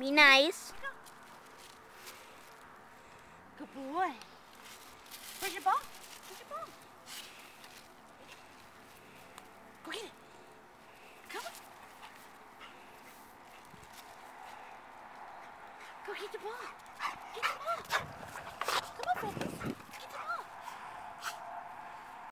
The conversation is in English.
Be nice. Good boy. Where's your ball? Where's your ball? Go get it. Come on. Go get the ball. Get the ball. Come on, Freckles.